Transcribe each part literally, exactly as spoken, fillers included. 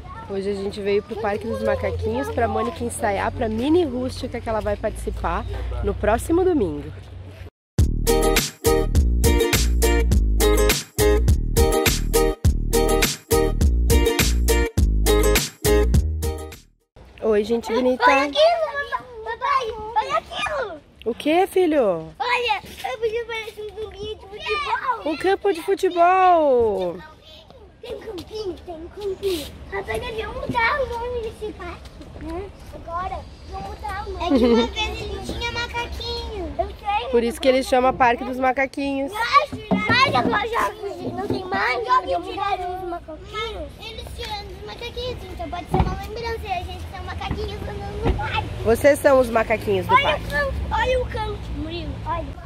Hoje a gente veio pro Parque dos Macaquinhos pra Mônica ensaiar pra mini rústica que ela vai participar no próximo domingo. Oi, gente bonita. Olha aquilo, papai, olha aquilo. O que, filho? Olha, eu podia parecer um campinho de futebol. Um campo de futebol. Tem um campinho, tem um campinho. Papai, deviam mudar o nome desse parque, né? Agora, vamos mudar o nome. É que uma vez ele tinha macaquinho. Eu sei. Por isso que ele chama Parque dos Macaquinhos. Mas agora já não tem mais, já tiraram os macaquinhos. Eles tiraram os macaquinhos, então pode ser uma lembrança. A gente são macaquinhos andando no parque. Vocês são os macaquinhos do olha parque. O campo, olha o campo, Murilo, olha.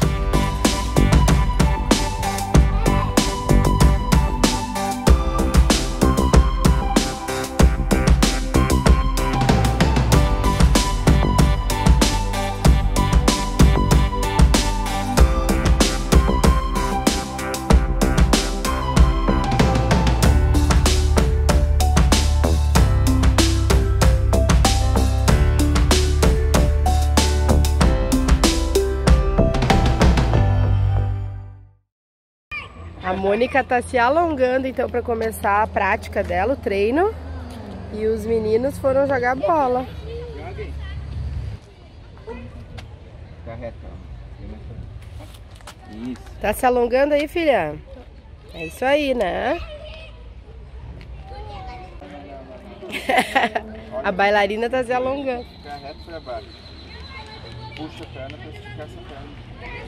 A Mônica tá se alongando então para começar a prática dela, o treino. E os meninos foram jogar bola. Isso. Tá se alongando aí, filha? É isso aí, né? A bailarina tá se alongando. Fica reto pra baixo. Puxa a perna pra esticar essa perna.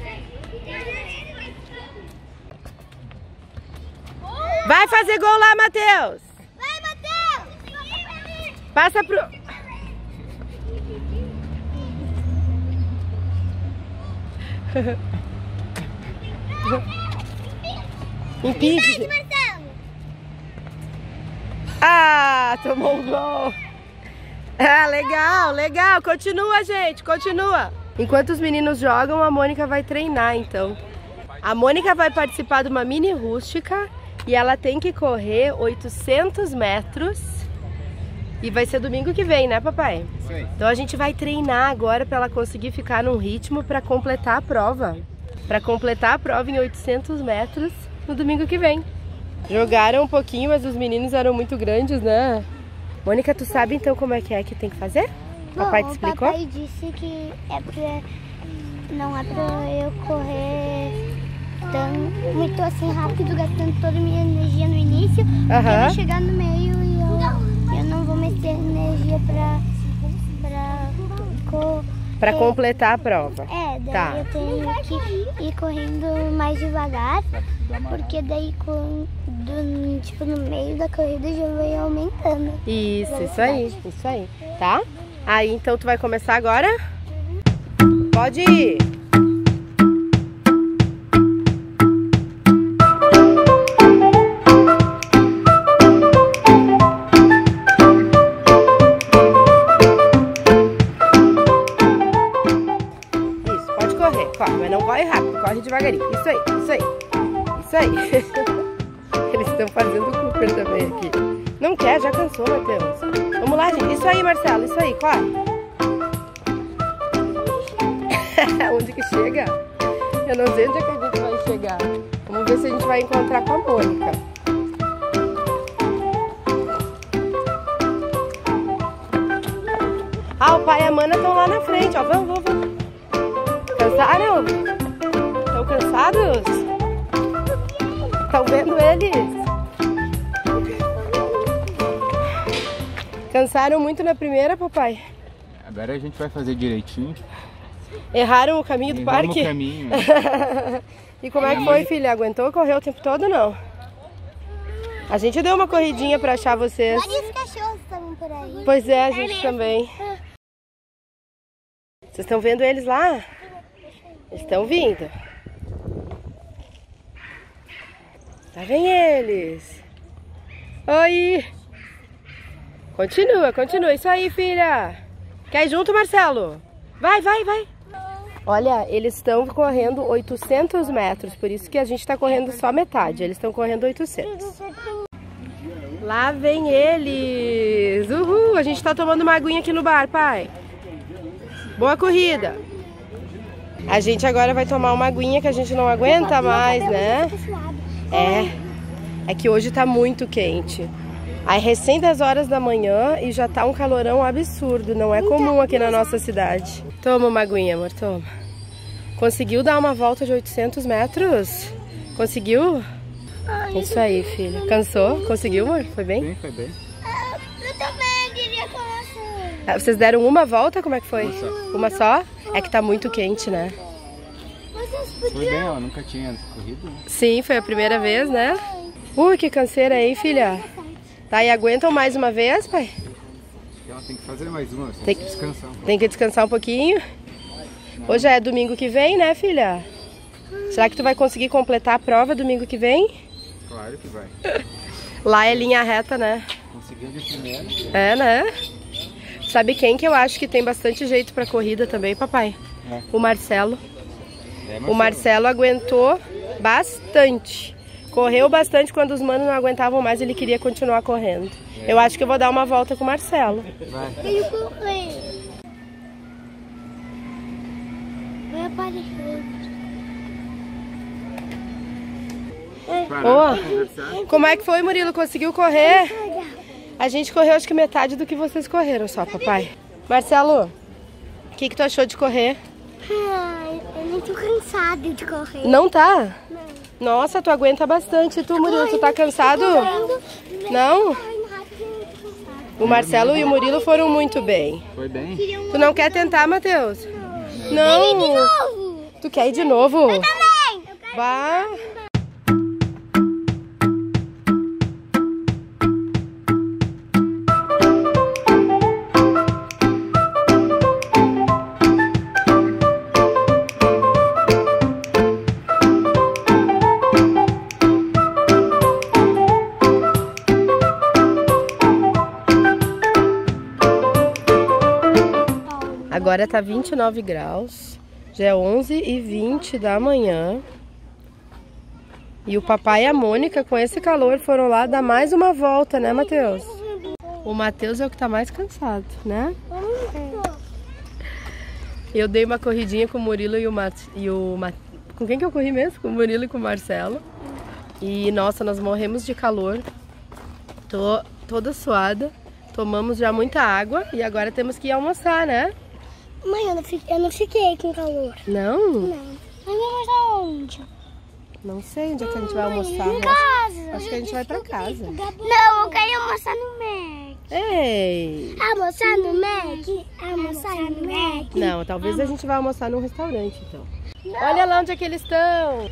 Vai fazer gol lá, Matheus! Vai, Matheus! Passa pro... Impede! Marcelo! Ah, tomou um gol! Ah, legal, legal! Continua, gente, continua! Enquanto os meninos jogam, a Mônica vai treinar, então. A Mônica vai participar de uma mini rústica e ela tem que correr oitocentos metros. E vai ser domingo que vem, né, papai? Sim. Então a gente vai treinar agora para ela conseguir ficar num ritmo para completar a prova. Para completar a prova em oitocentos metros no domingo que vem. Jogaram um pouquinho, mas os meninos eram muito grandes, né? Mônica, tu sabe então como é que é que tem que fazer? Bom, Papai te explicou? O papai disse que é pra, não é pra eu correr tão, muito assim rápido, gastando toda a minha energia no início, porque Aham. vai chegar no meio e eu, eu não vou mais ter energia pra, pra, co, Para é, completar a prova. É, daí Tá. eu tenho que ir correndo mais devagar, porque daí com, do, tipo, no meio da corrida já vai aumentando. Isso, isso aí, isso aí, tá? Aí então tu vai começar agora? Pode ir! Isso, pode correr, corre, mas não corre rápido, corre devagarinho. Isso aí, isso aí, isso aí. Eles estão fazendo Cooper também aqui. Não quer? Já cansou, Matheus. Vamos lá, gente. Isso aí, Marcelo. Isso aí, corre. Onde que chega? Eu não sei onde é que a gente vai chegar. Vamos ver se a gente vai encontrar com a Mônica. Ah, o pai e a Mana estão lá na frente, ó. Vamos, vamos, vamos. Cansaram? Estão cansados? Estão vendo eles? Cansaram muito na primeira, papai? Agora a gente vai fazer direitinho. Erraram o caminho do Erramos parque? o caminho. E como é que foi, filha? Aguentou correr o tempo todo ou não? A gente deu uma corridinha pra achar vocês. Vários cachorros estavam por aí. Pois é, a gente também. Vocês estão vendo eles lá? Eles estão vindo. Lá vem eles. Oi! Continua, continua. Isso aí, filha. Quer ir junto, Marcelo? Vai, vai, vai. Olha, eles estão correndo oitocentos metros, por isso que a gente está correndo só metade. Eles estão correndo oitocentos. Lá vem eles! Uhul! A gente tá tomando uma aguinha aqui no bar, pai. Boa corrida! A gente agora vai tomar uma aguinha que a gente não aguenta mais, né? É. É que hoje tá muito quente. Aí recém das horas da manhã e já tá um calorão absurdo. Não é comum aqui na nossa cidade. Toma uma aguinha, amor, toma. Conseguiu dar uma volta de oitocentos metros? Conseguiu? Isso aí, filha. Cansou? Conseguiu, amor? Foi bem? Sim, foi bem. Eu também queria começar. Vocês deram uma volta? Como é que foi? Uma só. Uma só? É que tá muito quente, né? Foi bem, ela nunca tinha corrido, né? Sim, foi a primeira vez, né? Ui, que canseira aí, filha. Tá, e aguentam mais uma vez, pai? Ela tem que fazer mais uma, tem Tem que descansar um pouco. Tem que descansar um pouquinho. Hoje é domingo que vem, né, filha? Será que tu vai conseguir completar a prova domingo que vem? Claro que vai. Lá é linha reta, né? Conseguiu de primeira. É, né? Sabe quem que eu acho que tem bastante jeito pra corrida também, papai? É. O Marcelo. É, O Marcelo aguentou bastante. Correu bastante, quando os manos não aguentavam mais, ele queria continuar correndo. É. Eu acho que eu vou dar uma volta com o Marcelo. Vai. Ele correu. Vai aparecer. Boa. Como é que foi, Murilo? Conseguiu correr? A gente correu acho que metade do que vocês correram só, papai. Marcelo, o que, que tu achou de correr? Ai, eu não tô cansado de correr. Não tá? Não. Nossa, tu aguenta bastante. E tu, Murilo, tu tá cansado? Não? O Marcelo e o Murilo foram muito bem. Foi bem? Tu não quer tentar, Matheus? Não. Não. De novo. Tu quer ir de novo? Eu também. Bah. Agora tá vinte e nove graus, já é onze e vinte da manhã. E o papai e a Mônica, com esse calor, foram lá dar mais uma volta, né, Matheus? O Matheus é o que tá mais cansado, né? Eu dei uma corridinha com o Murilo e o Mat... E o Mat... Com quem que eu corri mesmo? Com o Murilo e com o Marcelo. E, nossa, nós morremos de calor. Tô toda suada. Tomamos já muita água e agora temos que ir almoçar, né? Mãe, eu não fiquei, eu não fiquei com calor. Não? Não. Mas vamos aonde? Não sei onde é que a gente vai almoçar. Em né? casa. Acho que a gente vai pra casa. Não, eu quero almoçar no Mac. Ei! Almoçar no Mac? Almoçar no Mac? Não, talvez a gente vá almoçar num restaurante, então. Olha lá onde é que eles estão!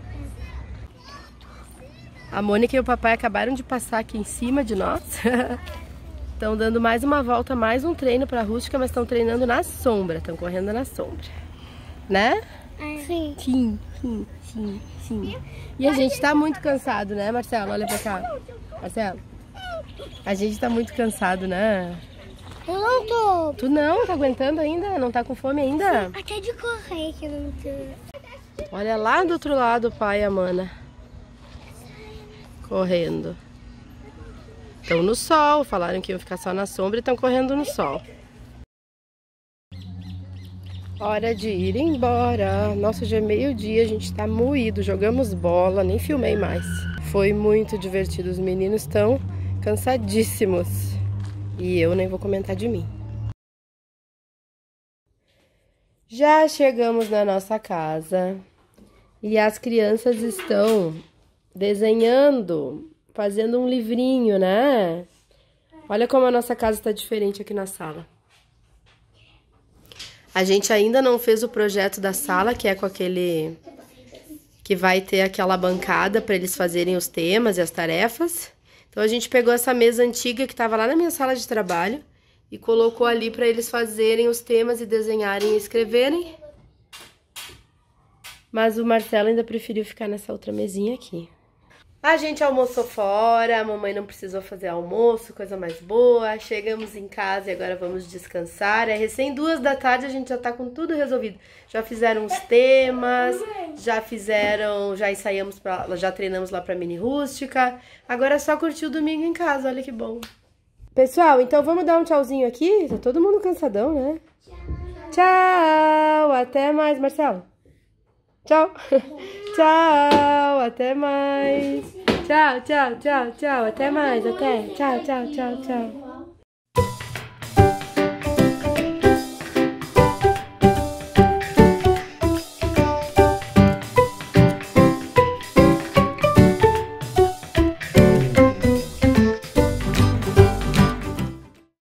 A Mônica e o papai acabaram de passar aqui em cima de nós. Estão dando mais uma volta, mais um treino pra rústica, mas estão treinando na sombra. Estão correndo na sombra. Né? Sim. Sim, sim, sim, sim. E a gente tá muito cansado, né, Marcelo? Olha pra cá. Marcelo. A gente tá muito cansado, né? Eu não tô. Tu não? Tá aguentando ainda? Não tá com fome ainda? Até de correr que eu não tô. Olha lá do outro lado o pai e a mana. Correndo. Estão no sol, falaram que iam ficar só na sombra e estão correndo no sol. Hora de ir embora. Nossa, já é meio-dia, a gente tá moído. Jogamos bola, nem filmei mais. Foi muito divertido, os meninos estão cansadíssimos. E eu nem vou comentar de mim. Já chegamos na nossa casa. E as crianças estão desenhando, fazendo um livrinho, né? Olha como a nossa casa está diferente aqui na sala. A gente ainda não fez o projeto da sala, que é com aquele... que vai ter aquela bancada para eles fazerem os temas e as tarefas. Então a gente pegou essa mesa antiga que estava lá na minha sala de trabalho e colocou ali para eles fazerem os temas e desenharem e escreverem. Mas o Marcelo ainda preferiu ficar nessa outra mesinha aqui. A gente almoçou fora, a mamãe não precisou fazer almoço, coisa mais boa. Chegamos em casa e agora vamos descansar. É recém duas da tarde, a gente já tá com tudo resolvido. Já fizeram os temas, já fizeram, já ensaiamos, pra, já treinamos lá pra mini rústica. Agora é só curtir o domingo em casa, olha que bom. Pessoal, então vamos dar um tchauzinho aqui? Tá todo mundo cansadão, né? Tchau, até mais, Marcelo. Tchau. Tchau, até mais. Tchau, tchau, tchau, tchau, até mais, até. Tchau, tchau, tchau, tchau.